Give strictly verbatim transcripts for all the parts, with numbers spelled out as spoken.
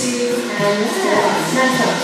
and down. Hands up.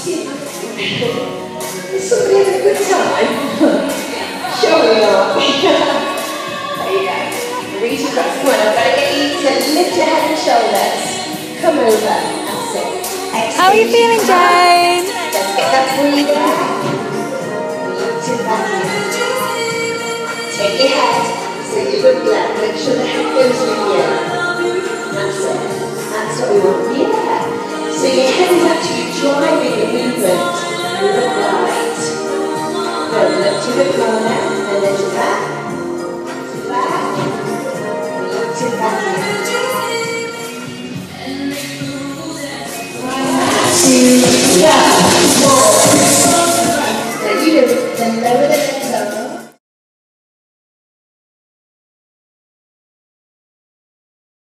Is somebody having a good time? Sure we are. There you go. Reach across. Come on, I've got to get you to lift your head and shoulders. Come over. That's it. Exhale. How are you feeling, Jane? Let's get that breathe back. Lift it back in. Take your head, so you look left. Make sure the head goes with you. That's it. That's what we want. Yeah. So your head is actually driving the movement. Look right. Good. Look to the corner and then to back. To back. Look to back in. Two, go.